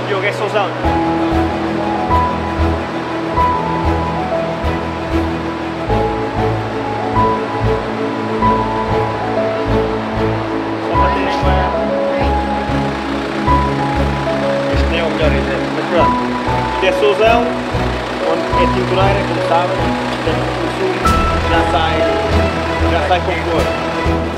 Diogo, é Souzão. Só para terem uma... Este nem é o melhor exemplo, mas pronto. Isto é Souzão, onde é tintureira, como sabem, portanto o sumo já sai com cor.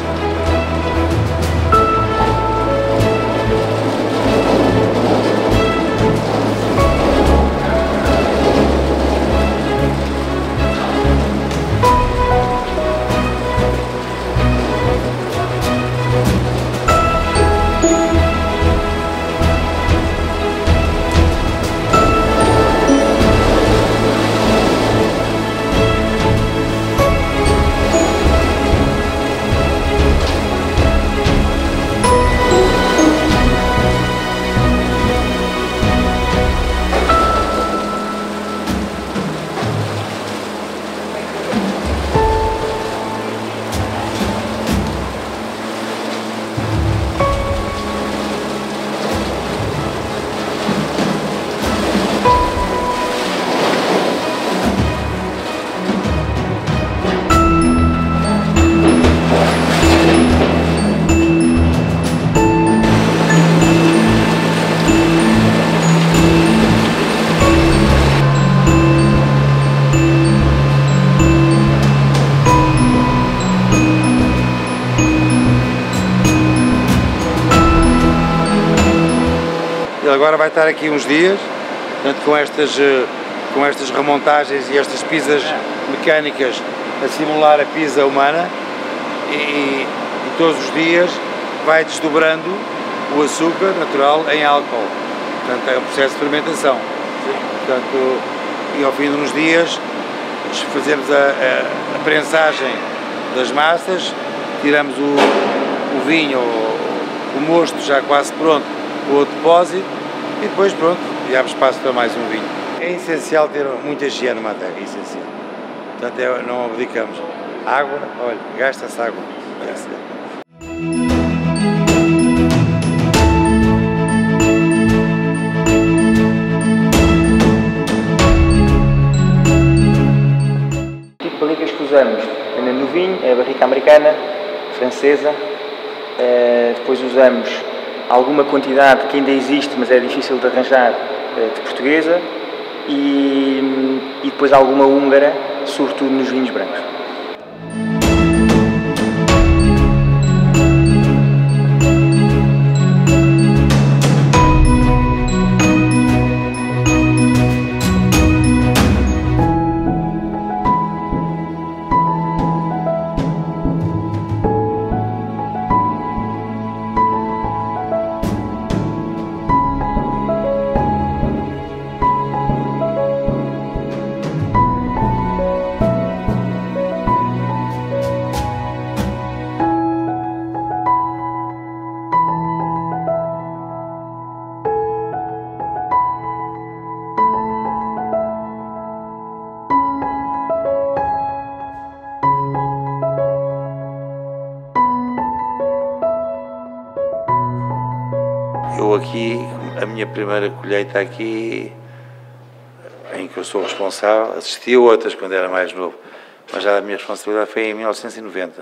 Ele agora vai estar aqui uns dias, portanto, com estas remontagens e estas pisas mecânicas a simular a pisa humana e todos os dias vai desdobrando o açúcar natural em álcool. Portanto, é um processo de fermentação. Portanto, e ao fim de uns dias fazemos a prensagem das massas, tiramos o vinho, o mosto já quase pronto, o depósito, e depois pronto, e abre espaço para mais um vinho. É essencial ter muita higiene numa adega, é essencial. Portanto, não abdicamos. Água, olha, gasta-se água. O tipo de barricas que usamos, dependendo do vinho, é a barrica americana, francesa, depois usamos alguma quantidade que ainda existe, mas é difícil de arranjar, de portuguesa, e depois alguma húngara, sobretudo nos vinhos brancos. Eu aqui, a minha primeira colheita aqui, em que eu sou responsável, assisti a outras quando era mais novo, mas já a minha responsabilidade foi em 1990.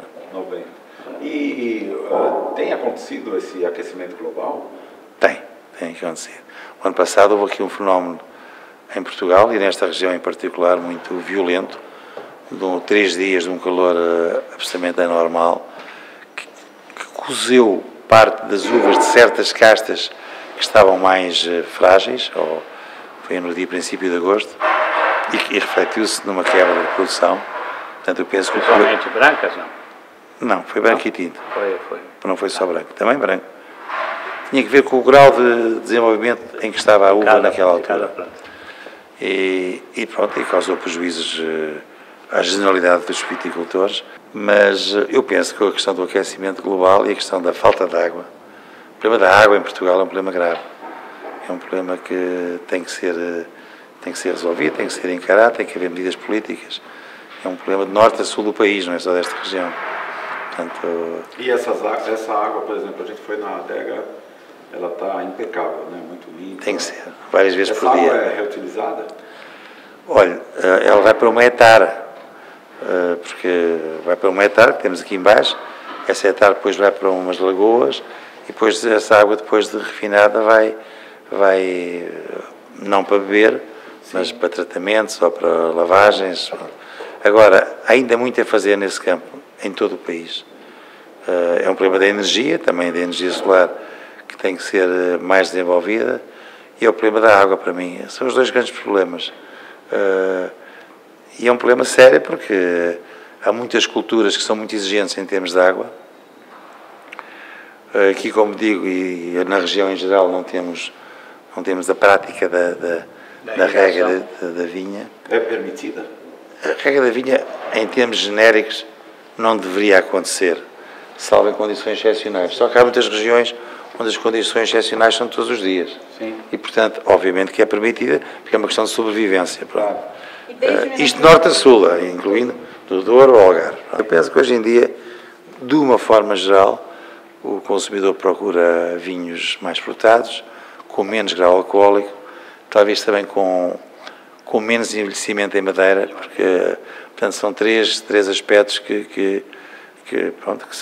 Tem acontecido esse aquecimento global? Tem acontecido. O ano passado houve aqui um fenómeno em Portugal e nesta região em particular muito violento, de 3 dias de um calor absolutamente anormal, que cozeu parte das uvas de certas castas que estavam mais frágeis, foi no dia princípio de agosto, e refletiu-se numa quebra de produção. Portanto, eu penso que... Principalmente brancas, não? Não, foi branco e tinto. Foi. Não foi só branco, também branco. Tinha que ver com o grau de desenvolvimento em que estava a uva naquela altura. E pronto, e causou prejuízos à generalidade dos viticultores, mas eu penso que a questão do aquecimento global e a questão da falta de água, o problema da água em Portugal é um problema grave, é um problema que tem que ser resolvido, tem que ser encarado, tem que haver medidas políticas, é um problema de norte a sul do país, não é só desta região. Portanto, e essa água, por exemplo, a gente foi na adega ela está impecável, né? Muito limpa. Tem que ser, várias vezes Essa por dia. água é reutilizada? Olha, ela vai para uma hectare, porque vai para uma hectare que temos aqui em baixo, essa hectare depois vai para umas lagoas e depois essa água depois de refinada vai não para beber, mas para tratamentos ou para lavagens. Agora, ainda há muito a fazer nesse campo, em todo o país. É um problema da energia, também da energia solar, que tem que ser mais desenvolvida, e é o problema da água para mim. São os dois grandes problemas. E é um problema sério porque há muitas culturas que são muito exigentes em termos de água. Aqui, como digo, e na região em geral não temos a prática da rega da vinha. É permitida? A rega da vinha, em termos genéricos, não deveria acontecer, salvo em condições excepcionais. Só que há muitas regiões onde as condições excepcionais são todos os dias. Sim. E, portanto, obviamente que é permitida, porque é uma questão de sobrevivência. Claro. Isto de norte a sul, incluindo do Douro ao Algarve. Eu penso que hoje em dia, de uma forma geral, o consumidor procura vinhos mais frutados, com menos grau alcoólico, talvez também com menos envelhecimento em madeira, porque, portanto, são três aspectos que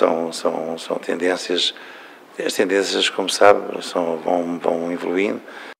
são tendências. As tendências, como sabe, vão evoluindo.